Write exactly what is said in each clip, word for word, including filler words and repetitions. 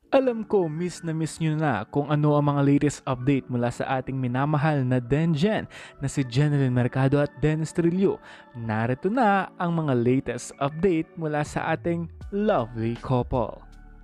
Alam ko, miss na miss nyo na kung ano ang mga latest update mula sa ating minamahal na Denjen na si Jennylyn Mercado at Dennis Trillo. Narito na ang mga latest update mula sa ating lovely couple.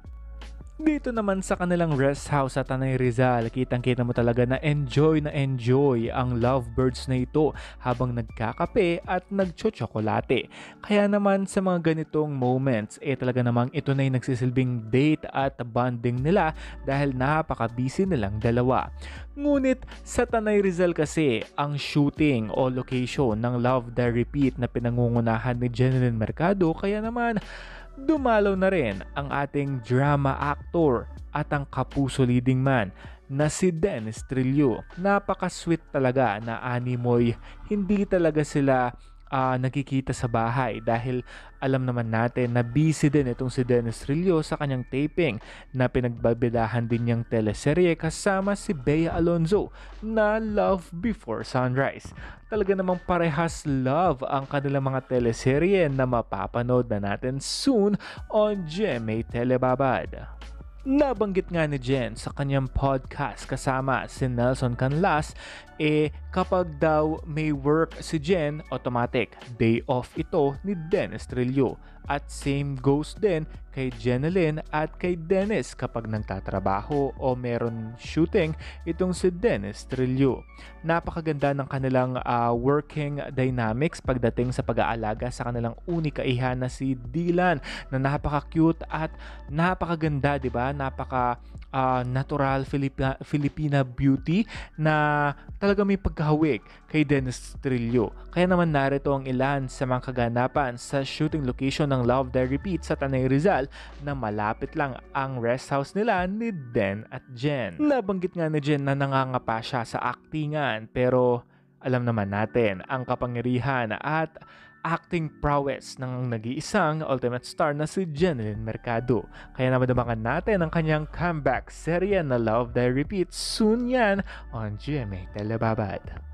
Dito naman sa kanilang rest house sa Tanay Rizal, kitang-kita mo talaga na enjoy na enjoy ang lovebirds na ito habang nagkakape at nagtsotsokolate. Kaya naman sa mga ganitong moments, eh talaga namang ito na yung nagsisilbing date at bonding nila dahil napaka-busy nilang dalawa. Ngunit sa Tanay Rizal kasi, ang shooting o location ng Love the Repeat na pinangungunahan ni Jennylyn Mercado, kaya naman dumalaw na rin ang ating drama actor at ang kapuso leading man na si Dennis Trillo. Napaka-sweet talaga na animoy. Hindi talaga sila uh, nagkikita sa bahay dahil alam naman natin na busy din itong si Dennis Trillo sa kanyang taping na pinagbabidahan din niyang teleserye kasama si Bea Alonzo na Love Before Sunrise. Talaga namang parehas love ang kanilang mga teleserye na mapapanood na natin soon on G M A Telebabad. Nabanggit nga ni Jen sa kanyang podcast kasama si Nelson Canlas, eh kapag daw may work si Jen, automatic day off ito ni Dennis Trillo. At same goes din kay Jennylyn at kay Dennis kapag nagtatrabaho o meron shooting itong si Dennis Trillo. Napakaganda ng kanilang uh, working dynamics pagdating sa pag-aalaga sa kanilang unika iha na si Dylan na napaka-cute at napakaganda, di ba? Napaka uh, natural Filipina, Filipina beauty na talaga may pagkahawig kay Dennis Trillo. Kaya naman narito ang ilan sa mga kaganapan sa shooting location ng Love the Repeat sa Tanay Rizal na malapit lang ang rest house nila ni Den at Jen. Nabanggit nga ni Jen na nangangapa siya sa aktingan pero alam naman natin ang kapangyarihan at acting prowess ng nag-iisang ultimate star na si Jennylyn Mercado. Kaya naman natin ang kanyang comeback serye na Love the Repeat soon yan on G M A Telebabad.